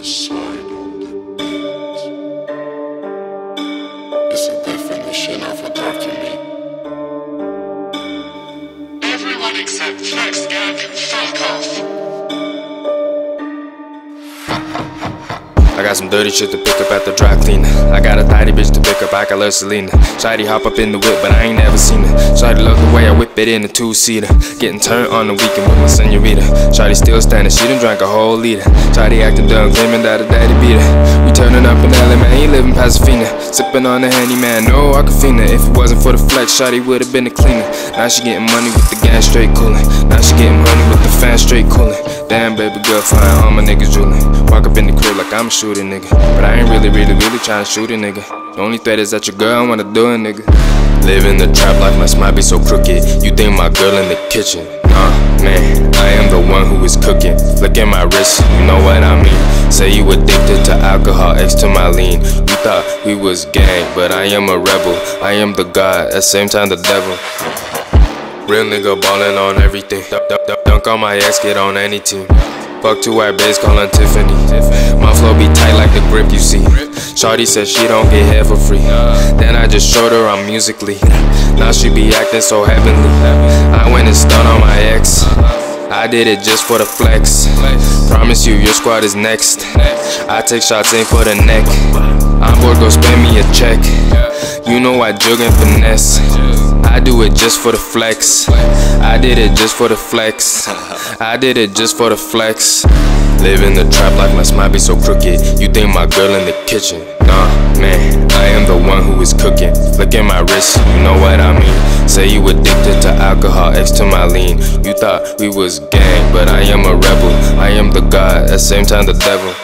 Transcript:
Swey on the beat. It's a definition of a document. Everyone except XELFGANG can fuck off. I got some dirty shit to pick up at the dry cleaner. I got a thotty bitch to pick up, I love Selena. Shawty hop up in the whip, but I ain't never seen her. Shawty love the way I whip it in a two-seater. Getting turned on the weekend with my senorita. Shawty still standing, she done drank a whole liter. Shawty acting dumb, claiming that her daddy beat her. We turning up in LA, man, he live in Pasadena. Sippin on the henny, man, no aquafina. If it wasn't for the flex, Shawty would've been a cleaner. Now she getting money with the gang straight coolin'. Now she getting money with the fan straight coolin'. Damn, baby girl, fine, all my niggas drooling. Walk up in the crib like I'm a shooter, nigga. But I ain't really trying to shoot a nigga. The only threat is that your girl wanna do it, nigga. Living the trap life must might be so crooked. You think my girl in the kitchen? Nah, man, I am the one who is cooking. Look at my wrist, you know what I mean. Say you addicted to alcohol, X to my lean. You thought we was gang, but I am a rebel. I am the God, at the same time the devil. Real nigga ballin' on everything. Dunk on my ex, get on any team. Fuck two white babes, callin' Tiffany. My flow be tight like the grip you see. Shawty said she don't get head for free. Then I just showed her I'm musically. Now she be acting so heavenly. I went and stunned on my ex. I did it just for the flex. Promise you, your squad is next. I take shots, aim for the neck. I'm bored, go spend me a check. You know I jug and finesse. I do it just for the flex. I did it just for the flex. I did it just for the flex. Living the trap life must might be so crooked. You think my girl in the kitchen? Nah, man, I am the one who is cooking. Look at my wrist, you know what I mean. Say you addicted to alcohol, X to my lean. You thought we was gang, but I am a rebel. I am the God, at the same time the devil.